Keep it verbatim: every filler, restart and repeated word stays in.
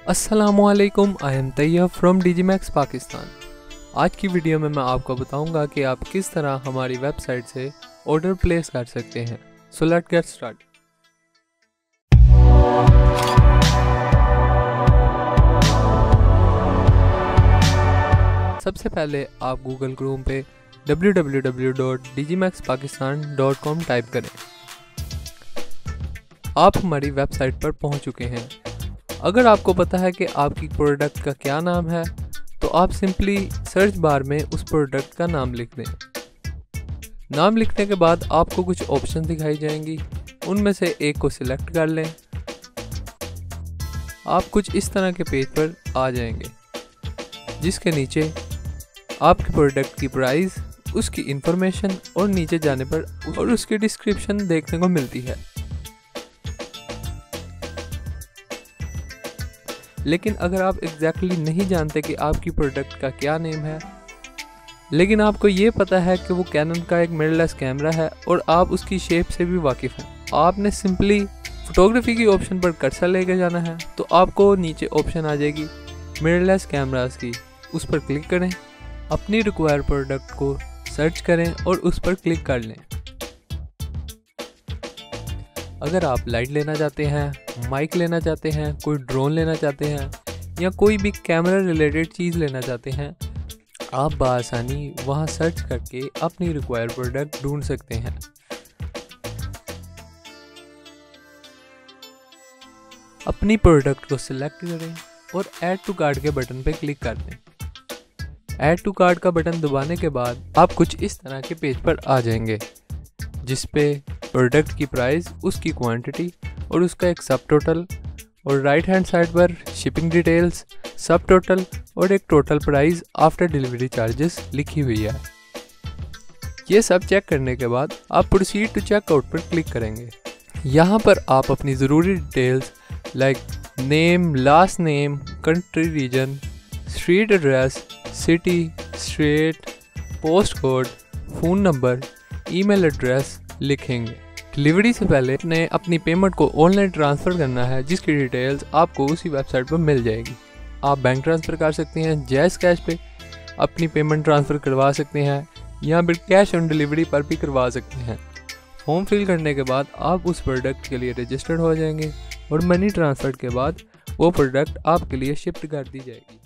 अस्सलामुअलैकुम, I am Tayyab from Digimax Pakistan. आज की वीडियो में मैं आपको बताऊंगा कि आप किस तरह हमारी वेबसाइट से ऑर्डर प्लेस कर सकते हैं। So let's get start. सबसे पहले आप गूगल क्रोम पे W W W dot Digimax Pakistan dot com type करें। आप हमारी वेबसाइट पर पहुंच चुके हैं। अगर आपको पता है कि आपकी प्रोडक्ट का क्या नाम है तो आप सिंपली सर्च बार में उस प्रोडक्ट का नाम लिख दें। नाम लिखने के बाद आपको कुछ ऑप्शन दिखाई जाएंगी, उनमें से एक को सिलेक्ट कर लें। आप कुछ इस तरह के पेज पर आ जाएंगे जिसके नीचे आपके प्रोडक्ट की प्राइस, उसकी इंफॉर्मेशन और नीचे जाने पर और उसकी डिस्क्रिप्शन देखने को मिलती है। लेकिन अगर आप एग्जैक्टली exactly नहीं जानते कि आपकी प्रोडक्ट का क्या नेम है, लेकिन आपको ये पता है कि वो कैनन का एक मिररलेस कैमरा है और आप उसकी शेप से भी वाकिफ़ हैं, आपने सिंपली फोटोग्राफी की ऑप्शन पर कर्सर लेके जाना है। तो आपको नीचे ऑप्शन आ जाएगी मिररलेस कैमरास की, उस पर क्लिक करें, अपनी रिक्वायर्ड प्रोडक्ट को सर्च करें और उस पर क्लिक कर लें। अगर आप लाइट लेना चाहते हैं, माइक लेना चाहते हैं, कोई ड्रोन लेना चाहते हैं या कोई भी कैमरा रिलेटेड चीज़ लेना चाहते हैं, आप बआसानी वहां सर्च करके अपनी रिक्वायर्ड प्रोडक्ट ढूंढ सकते हैं। अपनी प्रोडक्ट को सिलेक्ट करें और ऐड टू कार्ट के बटन पर क्लिक कर दें। ऐड टू कार्ट का बटन दबाने के बाद आप कुछ इस तरह के पेज पर आ जाएंगे जिस पे प्रोडक्ट की प्राइस, उसकी क्वांटिटी और उसका एक सब टोटल, और राइट हैंड साइड पर शिपिंग डिटेल्स, सब टोटल और एक total price after delivery charges लिखी हुई है। ये सब चेक करने के बाद आप प्रोसीड टू चेकआउट पर क्लिक करेंगे। यहाँ पर आप अपनी ज़रूरी details like name, last name, country, region, street address, city, state, post code, phone number, email address लिखेंगे। डिलीवरी से पहले आपने अपनी पेमेंट को ऑनलाइन ट्रांसफ़र करना है जिसकी डिटेल्स आपको उसी वेबसाइट पर मिल जाएगी। आप बैंक ट्रांसफ़र कर सकते हैं, जैज़ कैश पे अपनी पेमेंट ट्रांसफ़र करवा सकते हैं या फिर कैश ऑन डिलीवरी पर भी करवा सकते हैं। फॉर्म फिल करने के बाद आप उस प्रोडक्ट के लिए रजिस्टर्ड हो जाएंगे और मनी ट्रांसफ़र के बाद वो प्रोडक्ट आपके लिए शिफ्ट कर दी जाएगी।